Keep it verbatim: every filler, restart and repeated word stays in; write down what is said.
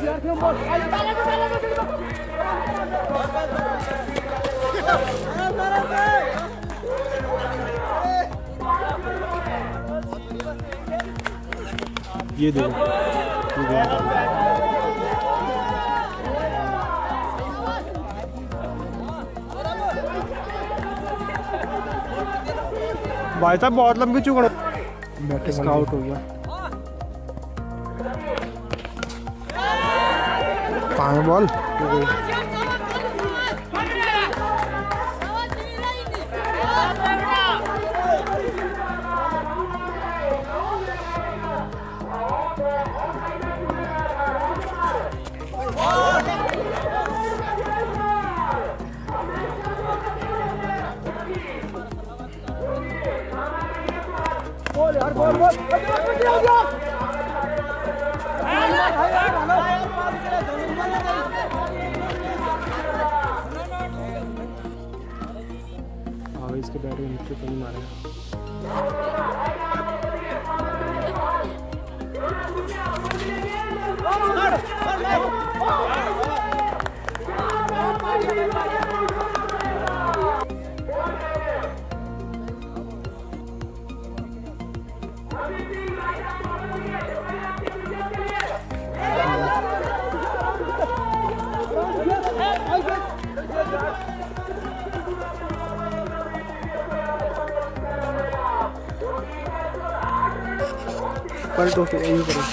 ये देखो भाई साहब बहुत लंबी चुकड़ इसका आउट हो गया। कहाँ है बॉल? यार बॉल बॉल हाँ इसके बैट में नीचे तो नहीं मारेगा। पलटो फिर यही करो।